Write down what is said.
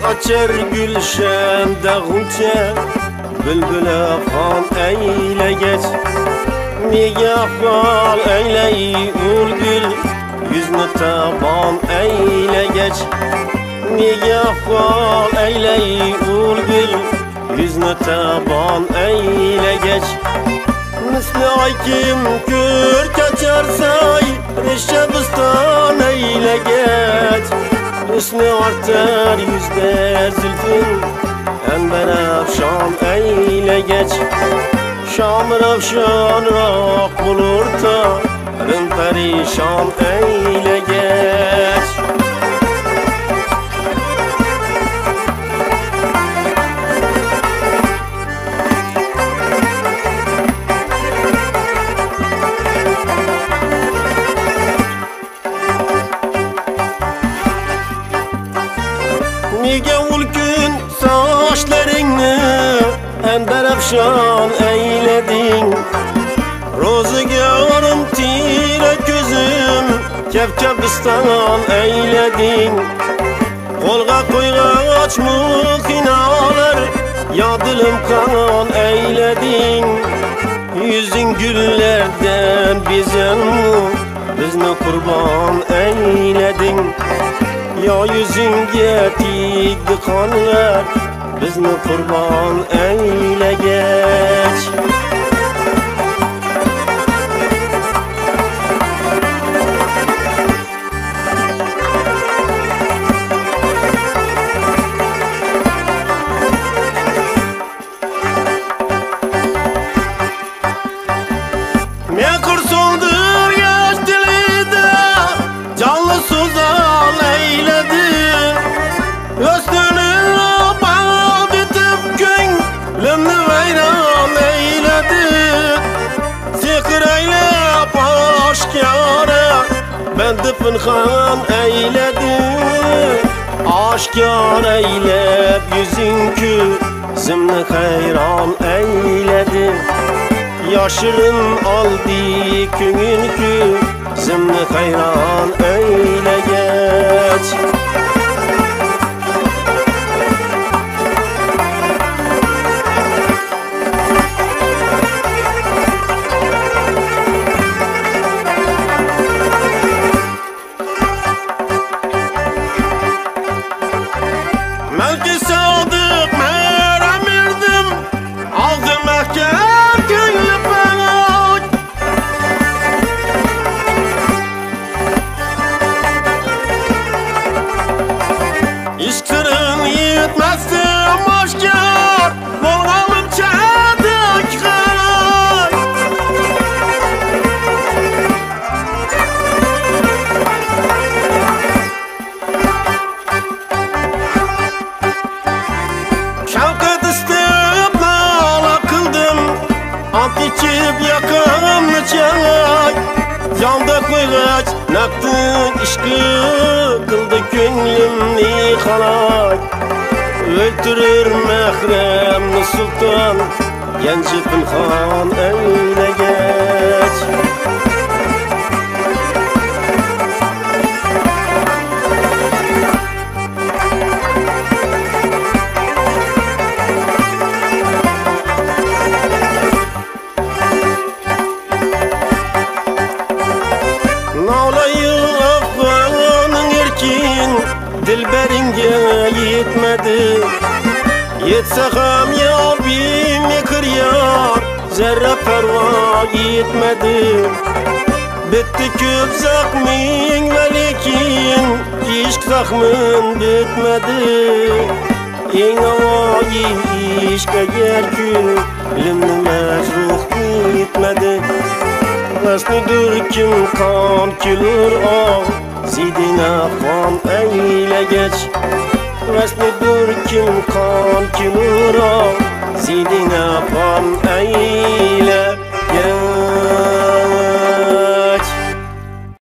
açar gülşende gunçe, bülbüle fan eyle geç. Nigahbal eyle ul gül, yüzünü taban eyle geç. Nigahbal eyle ul gül, yüzünü taban eyle geç. Misli ay kim kür kaçarsay, Reşebistan eyle geç. Hüsnü artar yüzde zülfün, enber afşan eyle geç. Şamır afşan rak bulur da, rın perişan eyle geç. Nige ul gün saçlarını enber afşan eyledin. Rozgarım tire gözüm Kefkebistan eyledin. Kolga koygaç muhinalar ya dilim kan eyledin. Yüzün güllerden bizen mu bizni kurban eyledin. Ya yüzün getikdi kanlar, bizni kurban eyle geç. Ne kursuldur yaş dilide, canlı suzal eyledi. Üstünü bal bitip gönlümü veyran eyledi. Zikr eylep aşkâra, bendi pınhan eyledi. Aşkâr eylep yüzünkü, zimni hayran eyledi. Yaşırın aldı kününkü, zimni hayran eyle geç. Melki sadık meremirdim, aldım mehkem gönlü felak. İşk sırrın yitmezdim aşkar, bolgalım çedik kalay. Şavkat isteyip nala kıldım, ant içip yakınlı çay. Yanda koygaç naktın işkı, kıldı gönlümni halay. Öldürür mehremli sultan, genci pınhan eyle geç. Nalayı Afgan'ın erkin, dilberinge yetmedi. Yetse ham yar bir kıryar, zerre perva yetmedi. Bitti köp zakmin ve lekin, işk zakmin bitmedi. En avayı işke yerkün, limni mecruh gitmedi. Vesnidir kim kan kilur ağ, zidine kan eyle geç. Vesnidir kim kan kilur ağ, zidine kan eyle geç.